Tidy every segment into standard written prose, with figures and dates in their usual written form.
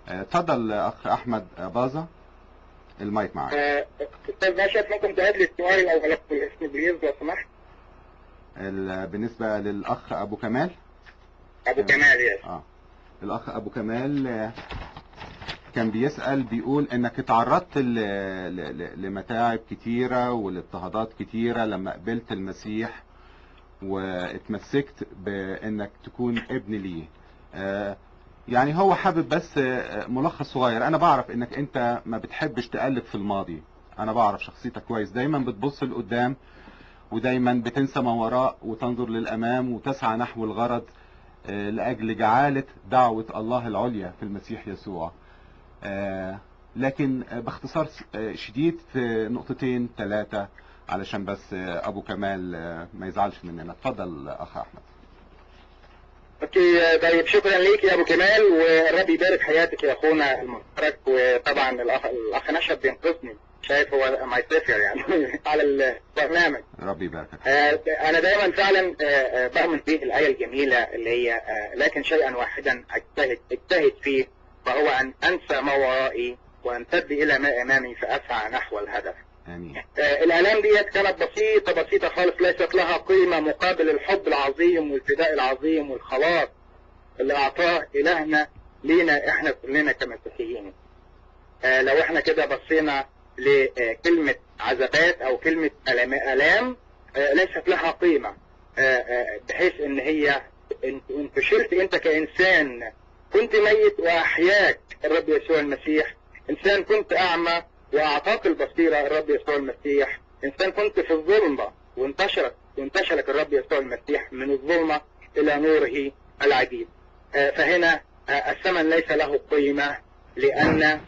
اتفضل اخ احمد باظة، المايك معاك. استاذ نشأت، ممكن تعيد لي السؤال او غلطت الاسم بليز لو سمحت؟ بالنسبة للاخ ابو كمال. ابو كمال يس. الاخ ابو كمال كان بيسأل، بيقول انك اتعرضت لمتاعب كتيرة والاضطهادات كتيرة لما قبلت المسيح واتمسكت بانك تكون ابن ليه. يعني هو حابب بس ملخص صغير. انا بعرف انك انت ما بتحبش تقلب في الماضي، انا بعرف شخصيتك كويس، دايما بتبص لقدام ودايما بتنسى ما وراء وتنظر للامام وتسعى نحو الغرض لاجل جعالة دعوة الله العليا في المسيح يسوع. لكن باختصار شديد في نقطتين ثلاثة علشان بس ابو كمال ما يزعلش مننا. اتفضل اخ احمد. اوكي طيب، شكرا ليك يا ابو كمال، والرب يبارك حياتك يا اخونا المبارك. وطبعا الاخ نشأت بينقذني، شايف هو ماي سيفير يعني على البرنامج. ربي يباركك. انا دايما فعلا بؤمن به الايه الجميله اللي هي لكن شيئا واحدا اجتهد فيه، فهو ان انسى ما ورائي وامتد الى ما امامي فاسعى نحو الهدف. امين. الالام ديت كانت بسيطه خالص، ليست لها قيمه مقابل الحب العظيم والفداء العظيم والخلاص اللي اعطاه الهنا لينا احنا كلنا كمسيحيين. لو احنا كده بصينا لكلمه عذابات او كلمه الام ليست لها قيمه، بحيث ان هي انت شلت انت كانسان كنت ميت واحياك الرب يسوع المسيح، انسان كنت اعمى واعطاك البصيره الرب يسوع المسيح، انسان كنت في الظلمه وانتشلك الرب يسوع المسيح من الظلمه الى نوره العجيب. فهنا الثمن ليس له قيمه، لان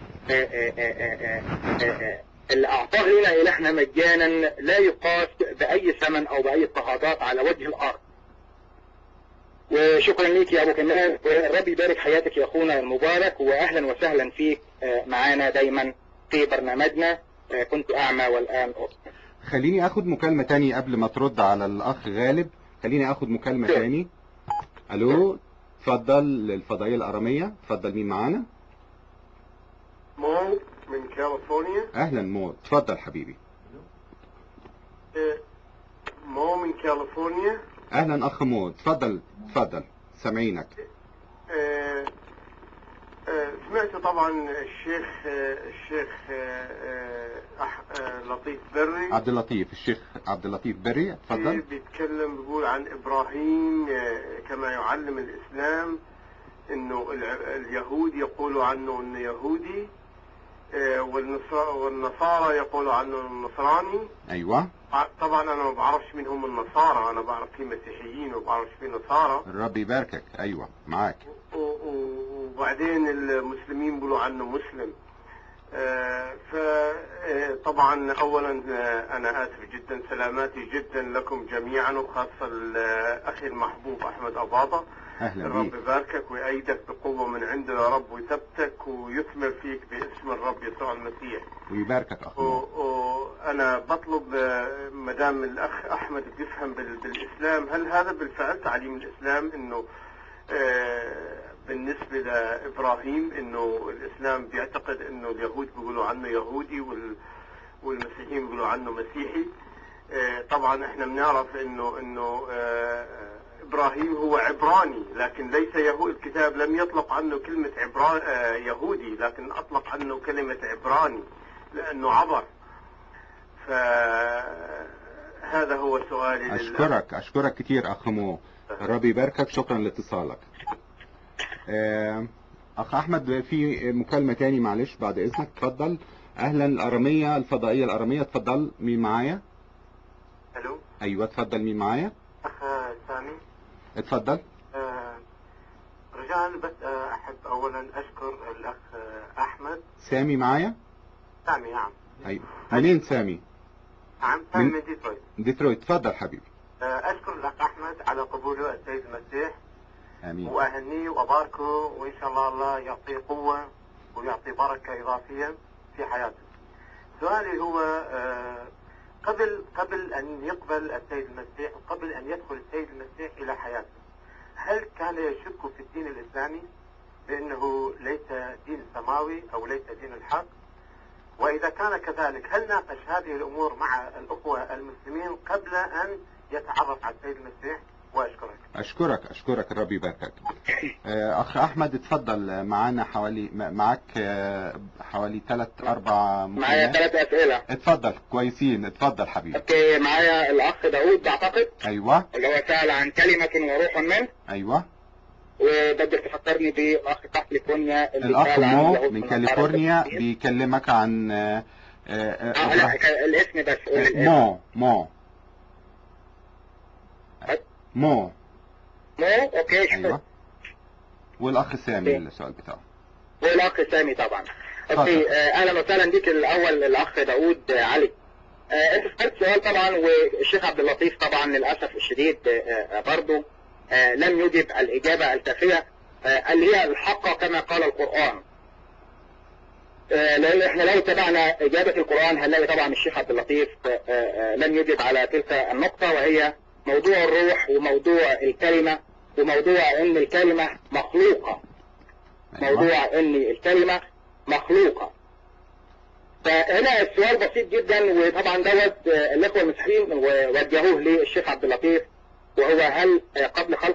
اللي اعطاه لنا الهنا مجانا لا يقاس باي ثمن او باي اضطهادات على وجه الارض. وشكرا ليك يا ابو كمال، والرب يبارك حياتك يا اخونا المبارك، واهلا وسهلا فيك معانا دايما في برنامجنا. كنت اعمى والان ابصر. خليني اخد مكالمة تاني قبل ما ترد على الاخ غالب. خليني اخد مكالمة تاني. الو، اتفضل للفضائية الارامية. اتفضل، مين معانا؟ مو من كاليفورنيا. اهلا مو، اتفضل حبيبي. مو من كاليفورنيا. اهلا اخ مو، اتفضل سامعينك. سمعت طبعا الشيخ لطيف بري، الشيخ عبد اللطيف بري. اتفضل. بيتكلم بيقول عن ابراهيم كما يعلم الاسلام انه اليهود يقولوا عنه انه يهودي، والنصارى يقولوا عنه نصراني. ايوه. طبعا انا ما بعرفش مين هم النصارى، انا بعرف في مسيحيين وما بعرفش في نصارى. الرب يباركك. ايوه معاك. وبعدين المسلمين بيقولوا عنه مسلم. فطبعا اولا انا اسف جدا، سلاماتي جدا لكم جميعا، وخاصه الاخي المحبوب احمد اباضه. اهلا بيك. الرب يباركك ويأيدك بقوه من عنده يا رب، ويثبتك ويثمر فيك باسم الرب يسوع المسيح. ويباركك اخ. وانا بطلب مدام الاخ احمد بيفهم بالاسلام، هل هذا بالفعل تعليم الاسلام انه بالنسبة لإبراهيم إنه الإسلام بيعتقد إنه اليهود بيقولوا عنه يهودي والمسيحيين بيقولوا عنه مسيحي؟ طبعا إحنا بنعرف إنه إبراهيم هو عبراني، لكن ليس يهود. الكتاب لم يطلق عنه كلمة يهودي، لكن أطلق عنه كلمة عبراني لأنه عبر. فهذا هو سؤالي. أشكرك كتير أخ مو، الرب يباركك. شكرا لاتصالك. اخ احمد في مكالمة تاني معلش بعد اذنك. اتفضل. اهلا الارامية، الفضائية الارامية. اتفضل، مين معايا؟ الو. ايوه اتفضل، مين معايا؟ اخ سامي. اتفضل. رجاء بس احب اولا اشكر الاخ احمد. سامي معايا؟ سامي نعم. ايوه. منين سامي؟ نعم سامي من ديترويت. اتفضل حبيبي. اشكر الاخ احمد على قبوله السيد المسيح. امين. واهنيه واباركه، وان شاء الله يعطيه قوه ويعطي بركه اضافيه في حياته. سؤالي هو قبل ان يقبل السيد المسيح وقبل ان يدخل السيد المسيح الى حياته، هل كان يشك في الدين الاسلامي؟ بأنه ليس دين سماوي أو ليس دين الحق؟ وإذا كان كذلك هل ناقش هذه الأمور مع الأخوة المسلمين قبل أن يتعرف على السيد المسيح؟ وأشكرك. أشكرك الرب يباركك. أخ أحمد اتفضل، معانا معاك حوالي 3-4 معايا 3 أسئلة. اتفضل. كويسين، اتفضل حبيبي. اوكي، معايا الأخ داود بعتقد. أيوة. اللي هو سأل عن كلمة وروح منه. أيوة. وبدك تفكرني بالأخ بتاع كاليفورنيا اللي الأخ قال عن مو من كاليفورنيا بيكلمك عن لا الاسم بس. مو اوكي. ايوه. والاخ سامي السؤال بتاعه. والاخ سامي طبعا. اوكي، اهلا وسهلا بيك. الاول الاخ داود علي. انت سألت سؤال طبعا، والشيخ عبد اللطيف طبعا للاسف الشديد برضه لم يجب الاجابه الكافيه اللي هي الحق كما قال القران. لان احنا لو تبعنا اجابه القران هنلاقي طبعا الشيخ عبد اللطيف لم يجب على تلك النقطه، وهي موضوع الروح وموضوع الكلمه وموضوع ان الكلمه مخلوقه. موضوع ان الكلمه مخلوقه. فهنا السؤال بسيط جدا، وطبعا دوت الاخوه المسيحيين وجهوه للشيخ عبد اللطيف، وهو هل قبل خلق